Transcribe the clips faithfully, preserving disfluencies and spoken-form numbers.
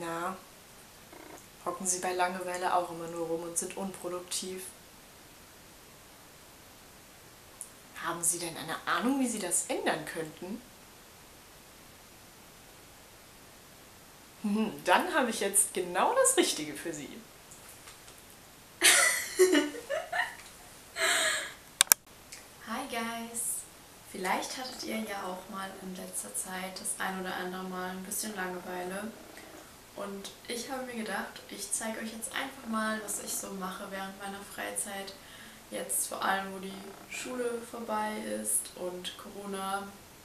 Na, hocken Sie bei Langeweile auch immer nur rum und sind unproduktiv? Haben Sie denn eine Ahnung, wie Sie das ändern könnten? Hm, dann habe ich jetzt genau das Richtige für Sie. Hi Guys! Vielleicht hattet ihr ja auch mal in letzter Zeit das ein oder andere Mal ein bisschen Langeweile. Und ich habe mir gedacht, ich zeige euch jetzt einfach mal, was ich so mache während meiner Freizeit. Jetzt vor allem, wo die Schule vorbei ist und Corona,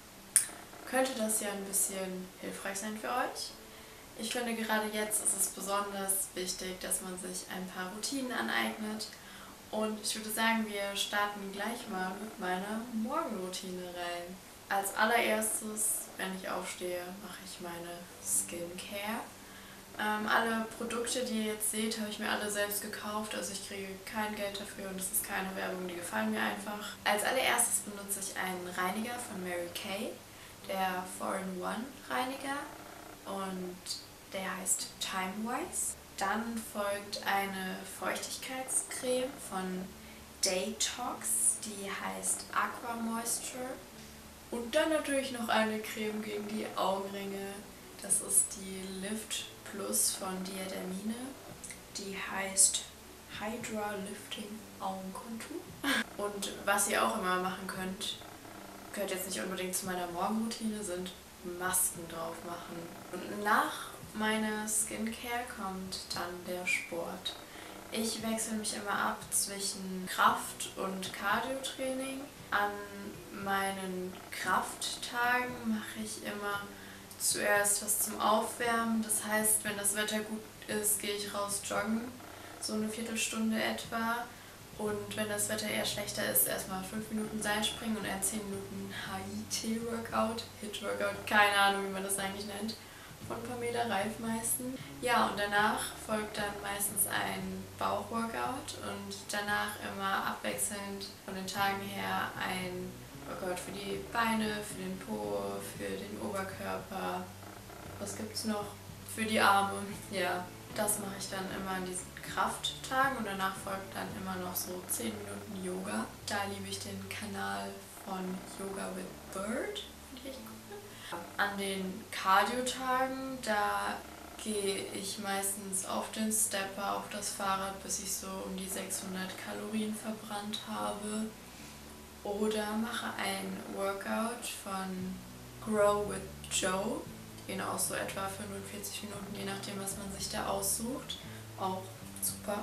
könnte das ja ein bisschen hilfreich sein für euch. Ich finde, gerade jetzt ist es besonders wichtig, dass man sich ein paar Routinen aneignet. Und ich würde sagen, wir starten gleich mal mit meiner Morgenroutine rein. Als allererstes, wenn ich aufstehe, mache ich meine Skincare. Ähm, alle Produkte, die ihr jetzt seht, habe ich mir alle selbst gekauft. Also ich kriege kein Geld dafür und es ist keine Werbung, die gefallen mir einfach. Als allererstes benutze ich einen Reiniger von Mary Kay, der four in one Reiniger. Und der heißt Timewise. Dann folgt eine Feuchtigkeitscreme von Daytox, die heißt Aqua Moisture. Und dann natürlich noch eine Creme gegen die Augenringe. Das ist die Lift Plus von Diademine. Die heißt Hydra Lifting Augenkontur. Und was ihr auch immer machen könnt, gehört jetzt nicht unbedingt zu meiner Morgenroutine, sind Masken drauf machen. Und nach meiner Skincare kommt dann der Sport. Ich wechsle mich immer ab zwischen Kraft- und Cardio-Training. An meinen Krafttagen mache ich immer zuerst was zum Aufwärmen. Das heißt, wenn das Wetter gut ist, gehe ich raus joggen, so eine Viertelstunde etwa. Und wenn das Wetter eher schlechter ist, erstmal fünf Minuten Seilspringen und eher zehn Minuten H I T-Workout, Hit-Workout, keine Ahnung, wie man das eigentlich nennt, von Pamela Reif meistens. Ja, und danach folgt dann meistens ein Bauchworkout und danach immer abwechselnd von den Tagen her ein Workout für die Beine, für den Po, für den Oberkörper. Was gibt's noch? Für die Arme, ja. Das mache ich dann immer an diesen Krafttagen und danach folgt dann immer noch so zehn Minuten Yoga. Da liebe ich den Kanal von Yoga with Bird. Finde ich echt cool. An den Cardio-Tagen, da gehe ich meistens auf den Stepper, auf das Fahrrad, bis ich so um die sechshundert Kalorien verbrannt habe. Oder mache ein Workout von Grow with Joe. Die gehen auch so etwa fünfundvierzig Minuten, je nachdem, was man sich da aussucht. Auch super.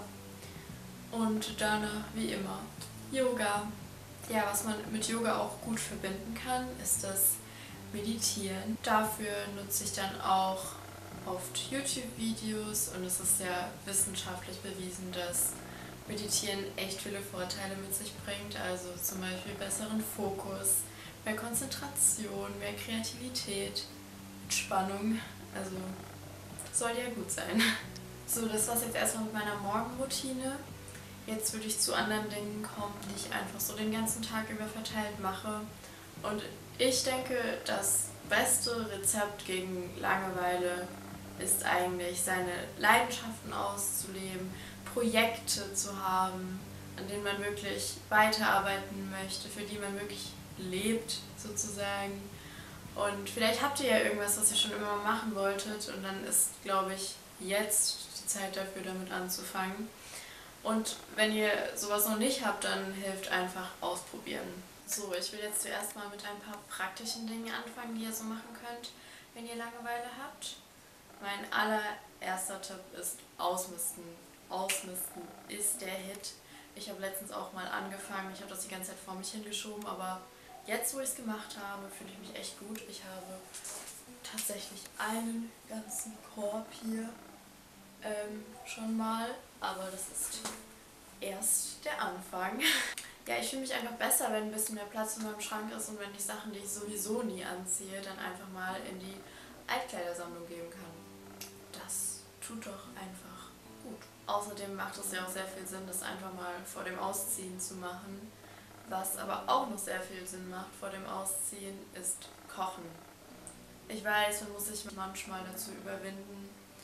Und danach, wie immer, Yoga. Ja, was man mit Yoga auch gut verbinden kann, ist das Meditieren. Dafür nutze ich dann auch oft YouTube-Videos und es ist ja wissenschaftlich bewiesen, dass Meditieren echt viele Vorteile mit sich bringt. Also zum Beispiel besseren Fokus, mehr Konzentration, mehr Kreativität, Entspannung. Also soll ja gut sein. So, das war's jetzt erstmal mit meiner Morgenroutine. Jetzt würde ich zu anderen Dingen kommen, die ich einfach so den ganzen Tag über verteilt mache. Und ich denke, das beste Rezept gegen Langeweile ist eigentlich, seine Leidenschaften auszuleben, Projekte zu haben, an denen man wirklich weiterarbeiten möchte, für die man wirklich lebt sozusagen. Und vielleicht habt ihr ja irgendwas, was ihr schon immer mal machen wolltet und dann ist, glaube ich, jetzt die Zeit dafür, damit anzufangen. Und wenn ihr sowas noch nicht habt, dann hilft einfach ausprobieren. So, ich will jetzt zuerst mal mit ein paar praktischen Dingen anfangen, die ihr so machen könnt, wenn ihr Langeweile habt. Mein allererster Tipp ist Ausmisten. Ausmisten ist der Hit. Ich habe letztens auch mal angefangen, ich habe das die ganze Zeit vor mich hingeschoben, aber jetzt, wo ich es gemacht habe, fühle ich mich echt gut. Ich habe tatsächlich einen ganzen Korb hier ähm, schon mal, aber das ist erst der Anfang. Ja, ich fühle mich einfach besser, wenn ein bisschen mehr Platz in meinem Schrank ist und wenn ich Sachen, die ich sowieso nie anziehe, dann einfach mal in die Altkleidersammlung geben kann. Das tut doch einfach gut. Außerdem macht es ja auch sehr viel Sinn, das einfach mal vor dem Ausziehen zu machen. Was aber auch noch sehr viel Sinn macht vor dem Ausziehen, ist Kochen. Ich weiß, man muss sich manchmal dazu überwinden,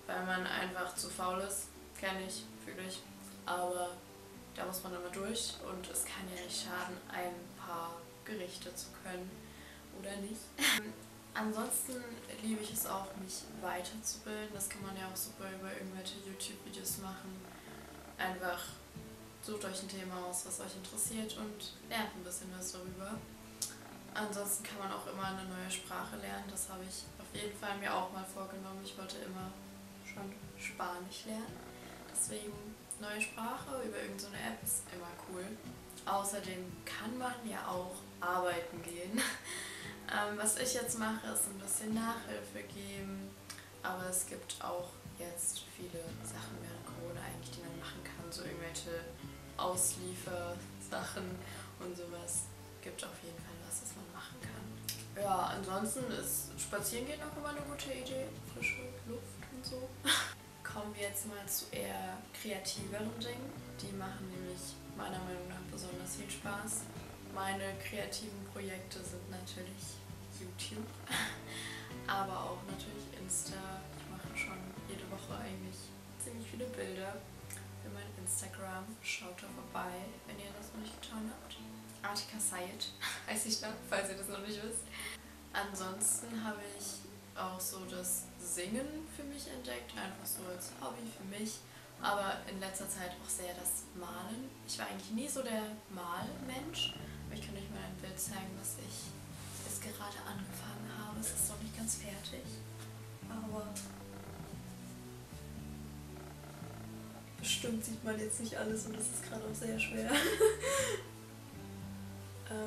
weil man einfach zu faul ist. Kenne ich, fühle ich. Aber da muss man immer durch und es kann ja nicht schaden, ein paar Gerichte zu können oder nicht. Ansonsten liebe ich es auch, mich weiterzubilden. Das kann man ja auch super über irgendwelche YouTube-Videos machen. Einfach sucht euch ein Thema aus, was euch interessiert und lernt ein bisschen was darüber. Ansonsten kann man auch immer eine neue Sprache lernen. Das habe ich auf jeden Fall mir auch mal vorgenommen. Ich wollte immer schon Spanisch lernen. Deswegen neue Sprache über irgendeine App ist immer cool. Außerdem kann man ja auch arbeiten gehen. ähm, was ich jetzt mache, ist ein bisschen Nachhilfe geben. Aber es gibt auch jetzt viele Sachen während Corona eigentlich, die man machen kann. So irgendwelche Ausliefersachen und sowas. Gibt auf jeden Fall was, was man machen kann. Ja, ansonsten ist Spazierengehen auch immer eine gute Idee. Frische Luft und so. Kommen wir jetzt mal zu eher kreativeren Dingen. Die machen nämlich meiner Meinung nach besonders viel Spaß. Meine kreativen Projekte sind natürlich YouTube, aber auch natürlich Insta. Ich mache schon jede Woche eigentlich ziemlich viele Bilder für mein Instagram. Schaut da vorbei, wenn ihr das noch nicht getan habt. Artika Sayed heiße ich da, falls ihr das noch nicht wisst. Ansonsten habe ich auch so das Singen für mich entdeckt, einfach so als Hobby für mich, aber in letzter Zeit auch sehr das Malen. Ich war eigentlich nie so der Malmensch, aber ich kann euch mal ein Bild zeigen, was ich jetzt gerade angefangen habe. Es ist noch nicht ganz fertig, aber bestimmt sieht man jetzt nicht alles und das ist gerade auch sehr schwer. ähm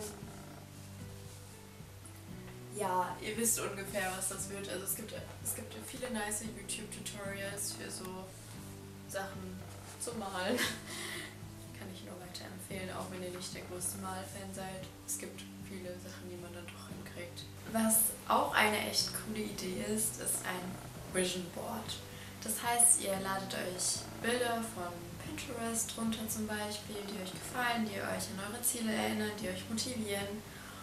Ja, ihr wisst ungefähr, was das wird. Also es gibt, es gibt viele nice YouTube-Tutorials für so Sachen zum Malen. Kann ich nur weiterempfehlen, auch wenn ihr nicht der größte Malfan seid. Es gibt viele Sachen, die man dann doch hinkriegt. Was auch eine echt coole Idee ist, ist ein Vision Board. Das heißt, ihr ladet euch Bilder von Pinterest runter zum Beispiel, die euch gefallen, die euch an eure Ziele erinnern, die euch motivieren.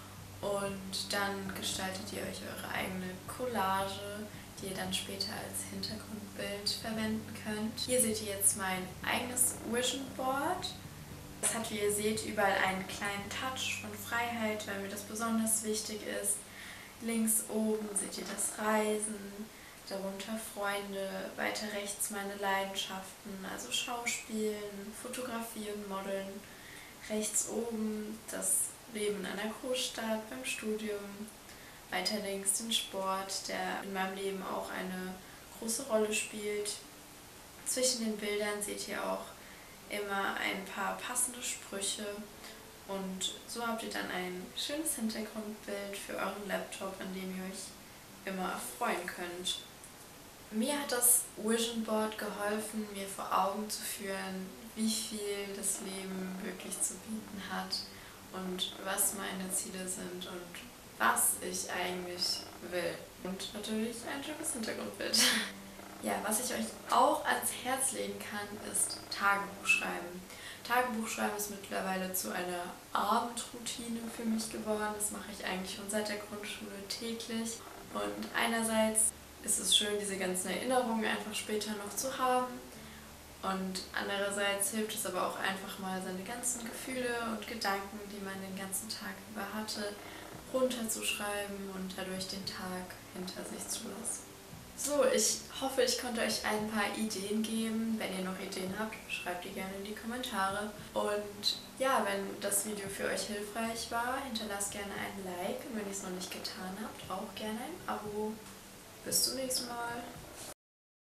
Und dann gestaltet ihr euch eure eigene Collage, die ihr dann später als Hintergrundbild verwenden könnt. Hier seht ihr jetzt mein eigenes Vision Board. Es hat, wie ihr seht, überall einen kleinen Touch von Freiheit, weil mir das besonders wichtig ist. Links oben seht ihr das Reisen, darunter Freunde, weiter rechts meine Leidenschaften, also Schauspielen, Fotografie und Modeln. Rechts oben das Leben in einer Großstadt, beim Studium, weiter links den Sport, der in meinem Leben auch eine große Rolle spielt. Zwischen den Bildern seht ihr auch immer ein paar passende Sprüche und so habt ihr dann ein schönes Hintergrundbild für euren Laptop, an dem ihr euch immer erfreuen könnt. Mir hat das Vision Board geholfen, mir vor Augen zu führen, wie viel das Leben wirklich zu bieten hat und was meine Ziele sind und was ich eigentlich will. Und natürlich ein schönes Hintergrundbild. Ja, was ich euch auch ans Herz legen kann, ist Tagebuch schreiben. Tagebuch schreiben ist mittlerweile zu einer Abendroutine für mich geworden. Das mache ich eigentlich schon seit der Grundschule täglich. Und einerseits ist es schön, diese ganzen Erinnerungen einfach später noch zu haben. Und andererseits hilft es aber auch einfach mal, seine ganzen Gefühle und Gedanken, die man den ganzen Tag über hatte, runterzuschreiben und dadurch den Tag hinter sich zu lassen. So, ich hoffe, ich konnte euch ein paar Ideen geben. Wenn ihr noch Ideen habt, schreibt die gerne in die Kommentare. Und ja, wenn das Video für euch hilfreich war, hinterlasst gerne ein Like. Und wenn ihr es noch nicht getan habt, auch gerne ein Abo. Bis zum nächsten Mal.